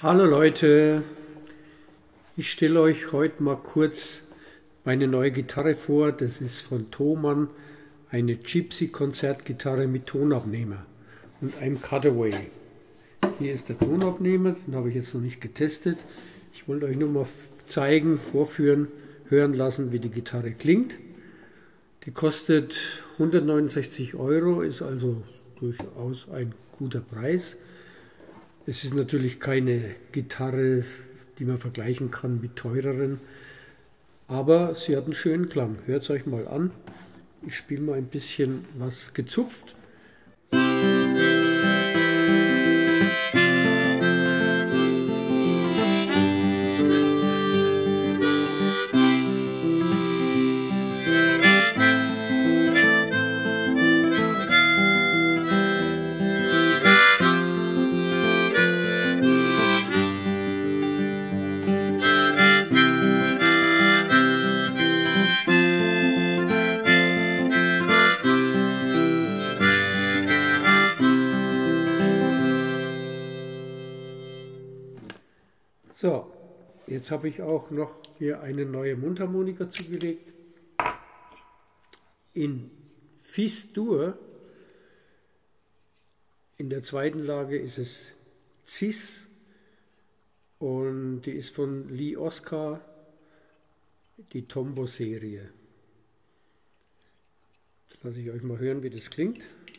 Hallo Leute, ich stelle euch heute mal kurz meine neue Gitarre vor. Das ist von Thomann, eine Gypsy-Konzertgitarre mit Tonabnehmer und einem Cutaway. Hier ist der Tonabnehmer, den habe ich jetzt noch nicht getestet. Ich wollte euch nur mal zeigen, vorführen, hören lassen, wie die Gitarre klingt. Die kostet 169 Euro, ist also durchaus ein guter Preis. Es ist natürlich keine Gitarre, die man vergleichen kann mit teureren, aber sie hat einen schönen Klang. Hört es euch mal an. Ich spiele mal ein bisschen was gezupft. So, jetzt habe ich auch noch hier eine neue Mundharmonika zugelegt. In Fis-Dur, in der zweiten Lage ist es Cis und die ist von Lee Oskar, die Tombo-Serie. Jetzt lasse ich euch mal hören, wie das klingt.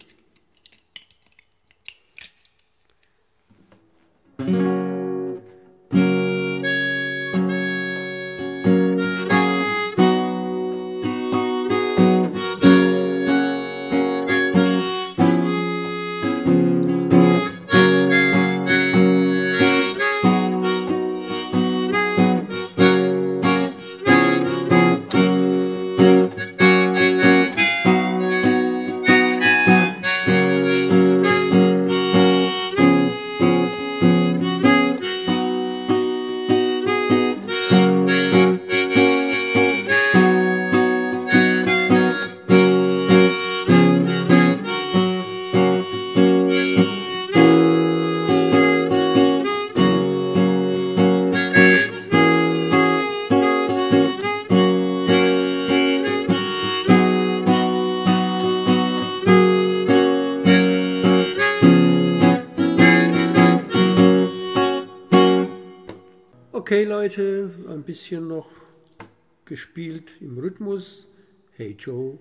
Okay Leute, ein bisschen noch gespielt im Rhythmus. Hey Joe.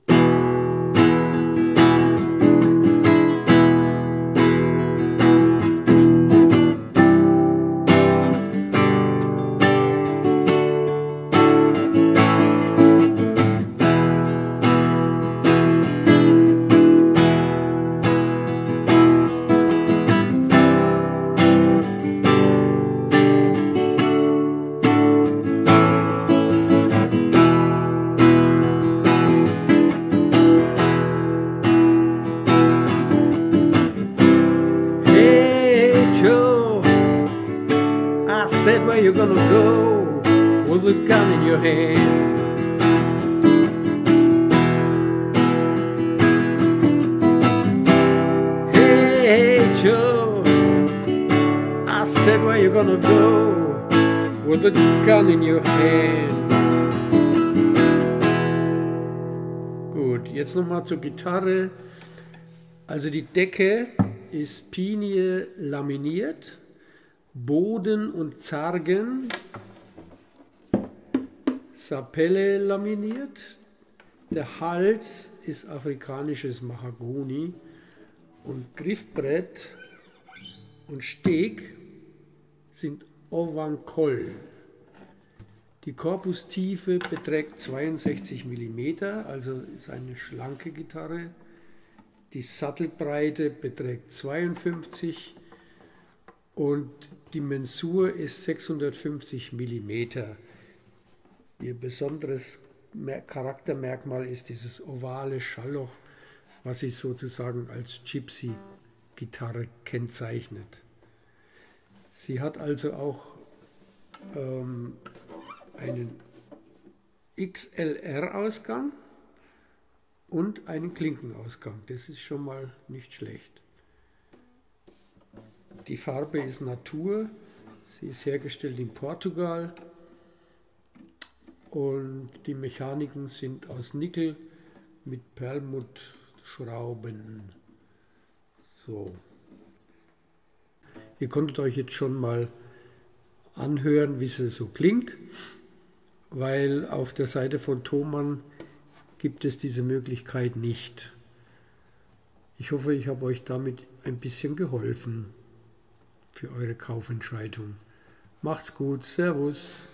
I said, where you gonna go with a gun in your hand? Hey Joe, I said, where you gonna go with a gun in your hand? Gut, jetzt nochmal zur Gitarre. Also die Decke ist Pinie laminiert. Boden und Zargen, Sapelle laminiert, der Hals ist afrikanisches Mahagoni und Griffbrett und Steg sind Ovankol. Die Korpustiefe beträgt 62 mm, also ist eine schlanke Gitarre. Die Sattelbreite beträgt 52 und die Mensur ist 650 mm. Ihr besonderes Charaktermerkmal ist dieses ovale Schallloch, was sie sozusagen als Gypsy-Gitarre kennzeichnet. Sie hat also auch einen XLR-Ausgang und einen Klinkenausgang. Das ist schon mal nicht schlecht. Die Farbe ist Natur Sie ist hergestellt in Portugal und die Mechaniken sind aus Nickel mit Perlmuttschrauben. So. Ihr konntet euch jetzt schon mal anhören, wie sie so klingt, weil auf der Seite von Thomann gibt es diese Möglichkeit nicht. Ich hoffe, ich habe euch damit ein bisschen geholfen für eure Kaufentscheidung. Macht's gut, Servus.